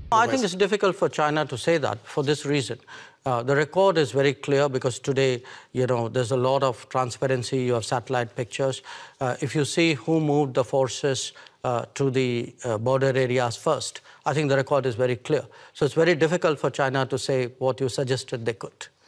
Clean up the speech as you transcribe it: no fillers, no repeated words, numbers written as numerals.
I think it's difficult for China to say that for this reason. The record is very clear because today, there's a lot of transparency. You have satellite pictures. If you see who moved the forces to the border areas first, I think the record is very clear. So it's very difficult for China to say what you suggested they could.